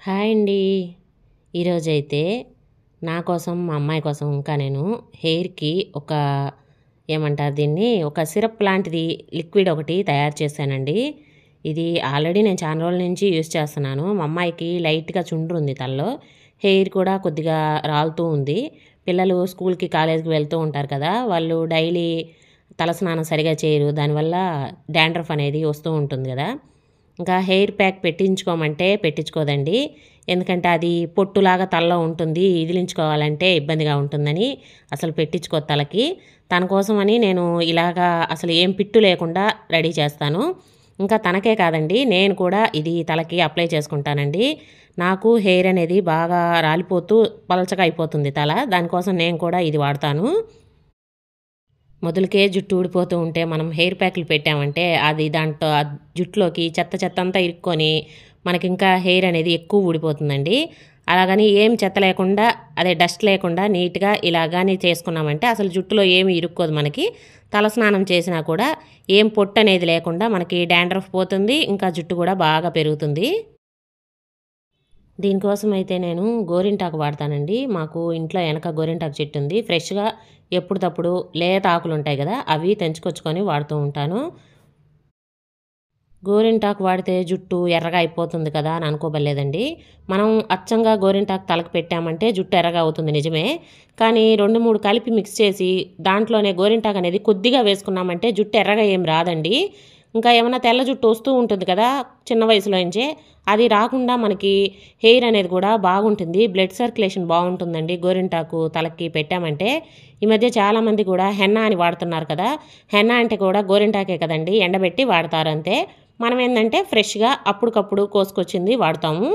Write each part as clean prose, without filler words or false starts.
Hi అండి. ఈరోజైతే నా కోసం, మా అమ్మాయి కోసం ఇంకా నేను హెయిర్‌కి ఏమంటారు దీన్ని, ఒక సిరప్ లాంటిది లిక్విడ్ ఒకటి తయారు చేశానండి. ఇది ఆల్రెడీ నేను చాలా రోజుల నుంచి యూజ్ చేస్తున్నాను. మా అమ్మాయికి లైట్‌గా చుండ్రుంది తలలో. హెయిర్ కూడా కొద్దిగా రాలుతూ ఉంది. పిల్లలు స్కూల్‌కి, కాలేజ్‌కి వెళ్తూ ఉంటారు కదా! వాళ్ళు డైలీ తలస్నానం సరిగ్గా చేయరు. దానివల్ల డాండ్రఫ్ అనేది వస్తూ ఉంటుంది కదా! ఇంకా హెయిర్ ప్యాక్ పెట్టించుకోమంటే పెట్టించుకోదండి. ఎందుకంటే అది పొట్టులాగా తలలో ఉంటుంది. ఇదిలించుకోవాలంటే ఇబ్బందిగా ఉంటుందని అసలు పెట్టించుకోదు తలకి. తన కోసమని నేను ఇలాగా అసలు ఏం పిట్టు లేకుండా రెడీ చేస్తాను. ఇంకా తనకే కాదండి, నేను కూడా ఇది తలకి అప్లై చేసుకుంటానండి. నాకు హెయిర్ అనేది బాగా రాలిపోతూ పలచగా అయిపోతుంది తల. దానికోసం నేను కూడా ఇది వాడతాను. మొదలుకే జుట్టు ఊడిపోతూ ఉంటే మనం హెయిర్ ప్యాక్‌లు పెట్టామంటే అది దాంట్లో ఆ జుట్టులోకి చెత్త చెత్త అంతా ఇరుక్కొని మనకింకా హెయిర్ అనేది ఎక్కువ ఊడిపోతుందండి. అలాగని ఏం చెత్త లేకుండా, అదే డస్ట్ లేకుండా నీట్‌గా ఇలా గాని చేసుకున్నామంటే అసలు జుట్టులో ఏమి ఇరుక్కోదు మనకి. తలస్నానం చేసినా కూడా ఏం పొట్టనేది లేకుండా మనకి డాండ్రఫ్ పోతుంది. ఇంకా జుట్టు కూడా బాగా పెరుగుతుంది. దీనికోసం అయితే నేను గోరింటాకు వాడతానండి. మాకు ఇంట్లో వెనక గోరింటాకు చెట్టు ఉంది. ఫ్రెష్‌గా ఎప్పుడుతప్పుడు లేత ఆకులుంటాయి గదా! అవి తెంచుకొచ్చుకొని వాడుతూ ఉంటాను. గోరింటాకు వాడితే జుట్టు ఎర్రగా అయిపోతుంది కదా అని అనుకోబల్లేదండి. మనం అచ్చంగా గోరింటాకు తలకు పెట్టామంటే జుట్టు ఎర్రగా అవుతుంది నిజమే. కానీ 2, 3 కలిపి మిక్స్ చేసి దాంట్లోనే గోరింటాకు అనేది కొద్దిగా వేసుకున్నామంటే జుట్టు ఎర్రగా ఏం రాదండి. ఇంకా ఏమన్నా తెల్ల జుట్టు వస్తూ ఉంటుంది కదా చిన్న వయసులో నుంచే, అది రాకుండా మనకి హెయిర్ అనేది కూడా బాగుంటుంది. బ్లడ్ సర్క్యులేషన్ బాగుంటుందండి గోరింటాకు తలకి పెట్టామంటే. ఈ మధ్య చాలామంది కూడా హెన్నా అని వాడుతున్నారు కదా! హెన్నా అంటే కూడా గోరింటాకే కదండీ! ఎండబెట్టి వాడతారు అంతే. మనం ఏందంటే ఫ్రెష్‌గా అప్పటికప్పుడు కోసుకొచ్చింది వాడతాము.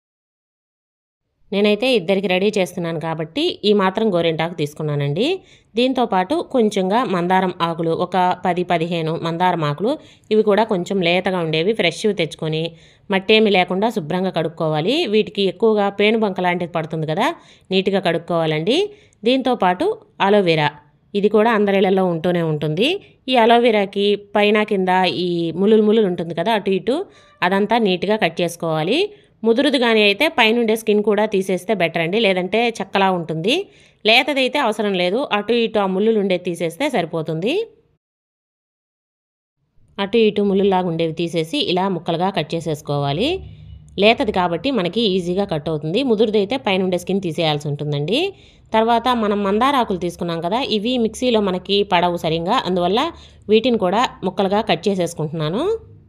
నేనైతే ఇద్దరికి రెడీ చేస్తున్నాను కాబట్టి ఈ మాత్రం గోరింటాకు తీసుకున్నానండి. దీంతో పాటు కొంచెంగా మందారం ఆకులు, ఒక 10, 15 మందారం ఆకులు, ఇవి కూడా కొంచెం లేతగా ఉండేవి ఫ్రెష్‌వి తెచ్చుకొని మట్టేమి లేకుండా శుభ్రంగా కడుక్కోవాలి. వీటికి ఎక్కువగా పేనుబంక లాంటిది పడుతుంది కదా! నీట్‌గా కడుక్కోవాలండి. దీంతో పాటు అలోవెరా, ఇది కూడా అందరి ఇళ్లలో ఉంటూనే ఉంటుంది. ఈ అలోవెరాకి పైన కింద ఈ ముల్లులు ముల్లులు ఉంటుంది కదా అటు ఇటు, అదంతా నీట్‌గా కట్ చేసుకోవాలి. ముదురుది గాని అయితే పైనుండే స్కిన్ కూడా తీసేస్తే బెటర్ అండి. లేదంటే చెక్కలా ఉంటుంది. లేతదైతే అవసరం లేదు. అటు ఇటు ఆ ముల్లులు ఉండేది తీసేస్తే సరిపోతుంది. అటు ఇటు ముల్లుల్లాగా ఉండేవి తీసేసి ఇలా ముక్కలుగా కట్ చేసేసుకోవాలి. లేతది కాబట్టి మనకి ఈజీగా కట్ అవుతుంది. ముదురుదైతే పైనుండే స్కిన్ తీసేయాల్సి ఉంటుందండి. తర్వాత మనం మందారాకులు తీసుకున్నాం కదా! ఇవి మిక్సీలో మనకి పడవు సరింగా. అందువల్ల వీటిని కూడా ముక్కలుగా కట్ చేసేసుకుంటున్నాను.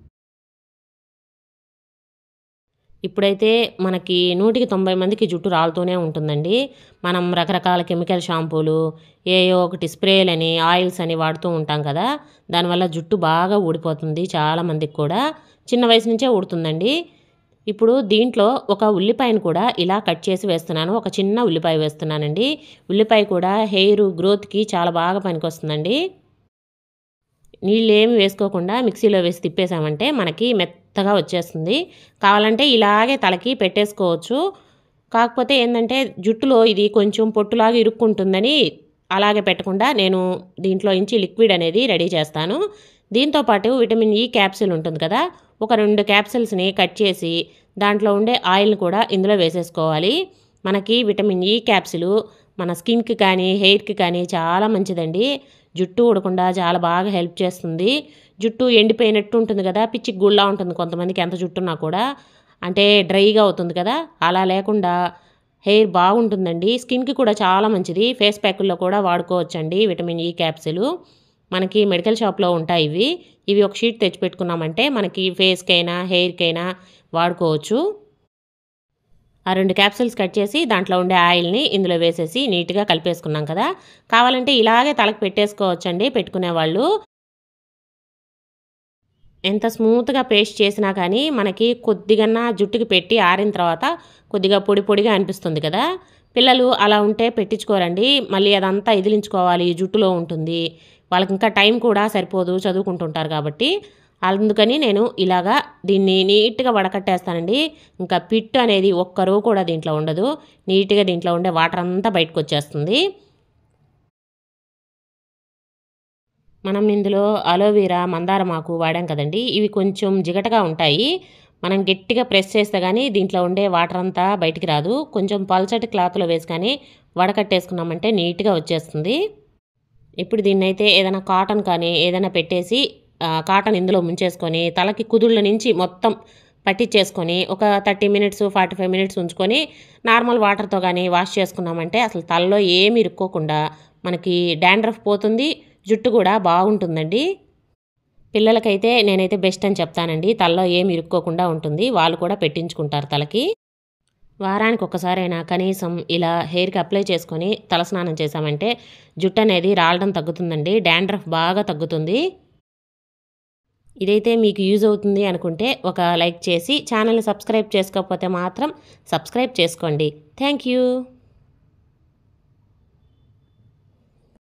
ఇప్పుడైతే మనకి 100కి 90 మందికి జుట్టు రాలుతూనే ఉంటుందండి. మనం రకరకాల కెమికల్ షాంపూలు, ఏయో ఒకటి స్ప్రేలని, ఆయిల్స్ అని వాడుతూ ఉంటాం కదా! దానివల్ల జుట్టు బాగా ఊడిపోతుంది చాలా మందికి కూడా. చిన్న వయసు నుంచే ఊడుతుందండి. ఇప్పుడు దీంట్లో ఒక ఉల్లిపాయను కూడా ఇలా కట్ చేసి వేస్తున్నాను. ఒక చిన్న ఉల్లిపాయ వేస్తున్నానండి. ఉల్లిపాయ కూడా హెయిర్ గ్రోత్‌కి చాలా బాగా పనికొస్తుందండి. నీళ్ళేమి వేసుకోకుండా మిక్సీలో వేసి తిప్పేసామంటే మనకి మెత్తగా వచ్చేస్తుంది. కావాలంటే ఇలాగే తలకి పెట్టేసుకోవచ్చు. కాకపోతే ఏందంటే జుట్టులో ఇది కొంచెం పొట్టులాగా ఇరుక్కుంటుందని అలాగే పెట్టకుండా నేను దీంట్లో నుంచి లిక్విడ్ అనేది రెడీ చేస్తాను. దీంతో పాటు విటమిన్ ఈ క్యాప్సూల్ ఉంటుంది కదా! ఒక 2 క్యాప్సూల్స్‌ని కట్ చేసి దాంట్లో ఉండే ఆయిల్‌ని కూడా ఇందులో వేసేసుకోవాలి. మనకి విటమిన్ ఈ క్యాప్సూలు మన స్కిన్‌కి కానీ, హెయిర్‌కి కానీ చాలా మంచిదండి. జుట్టు ఊడకుండా చాలా బాగా హెల్ప్ చేస్తుంది. జుట్టు ఎండిపోయినట్టు ఉంటుంది కదా! పిచ్చి గూడులా ఉంటుంది కొంతమందికి ఎంత జుట్టున్నా కూడా. అంటే డ్రైగా అవుతుంది కదా! అలా లేకుండా హెయిర్ బాగుంటుందండి. స్కిన్‌కి కూడా చాలా మంచిది. ఫేస్ ప్యాకుల్లో కూడా వాడుకోవచ్చండి విటమిన్ ఈ క్యాప్సూలు. మనకి మెడికల్ షాప్‌లో ఉంటాయి ఇవి. ఇవి ఒక షీట్ తెచ్చిపెట్టుకున్నామంటే మనకి ఫేస్‌కైనా, హెయిర్‌కైనా వాడుకోవచ్చు. ఆ 2 క్యాప్సూల్స్ కట్ చేసి దాంట్లో ఉండే ఆయిల్‌ని ఇందులో వేసేసి నీట్‌గా కలిపేసుకున్నాం కదా! కావాలంటే ఇలాగే తలకు పెట్టేసుకోవచ్చండి పెట్టుకునేవాళ్ళు. ఎంత స్మూత్‌గా పేస్ట్ చేసినా కానీ మనకి కొద్దిగన్నా జుట్టుకి పెట్టి ఆరిన తర్వాత కొద్దిగా పొడి పొడిగా అనిపిస్తుంది కదా! పిల్లలు అలా ఉంటే పెట్టించుకోరండి. మళ్ళీ అదంతా ఇదిలించుకోవాలి, జుట్టులో ఉంటుంది. వాళ్ళకింకా టైం కూడా సరిపోదు చదువుకుంటుంటారు కాబట్టి. అందుకని నేను ఇలాగా దీన్ని నీట్‌గా వడకట్టేస్తానండి. ఇంకా పిట్టు అనేది ఒక్క రో కూడా దీంట్లో ఉండదు. నీట్‌గా దీంట్లో ఉండే వాటర్ అంతా బయటకొచ్చేస్తుంది. మనం ఇందులో అలోవెరా, మందారమాకు వాడాం కదండీ! ఇవి కొంచెం జిగటగా ఉంటాయి. మనం గట్టిగా ప్రెస్ చేస్తే కానీ దీంట్లో ఉండే వాటర్ అంతా బయటికి రాదు. కొంచెం పల్చటి క్లాత్లో వేసి కానీ వడకట్టేసుకున్నామంటే నీట్గా వచ్చేస్తుంది. ఇప్పుడు దీన్నైతే ఏదైనా కాటన్ కానీ ఏదైనా పెట్టేసి కాటన్ ఇందులో ముంచేసుకొని తలకి కుదుళ్ళ నుంచి మొత్తం పట్టించేసుకొని ఒక 30 మినిట్స్ 45 మినిట్స్ ఉంచుకొని నార్మల్ వాటర్తో కానీ వాష్ చేసుకున్నామంటే అసలు తలలో ఏమి ఇరుక్కోకుండా మనకి డాండ్రఫ్ పోతుంది, జుట్టు కూడా బాగుంటుందండి. పిల్లలకైతే నేనైతే బెస్ట్ అని చెప్తానండి. తలలో ఏమి ఇరుక్కోకుండా ఉంటుంది, వాళ్ళు కూడా పెట్టించుకుంటారు తలకి. వారానికి ఒక్కసారైనా కనీసం ఇలా హెయిర్కి అప్లై చేసుకొని తలస్నానం చేసామంటే జుట్టు అనేది రాలడం తగ్గుతుందండి, డాండ్రఫ్ బాగా తగ్గుతుంది. ఇదైతే మీకు యూజ్ అవుతుంది అనుకుంటే ఒక లైక్ చేసి ఛానల్ని సబ్స్క్రైబ్ చేసుకోకపోతే మాత్రం సబ్స్క్రైబ్ చేసుకోండి. Thank you.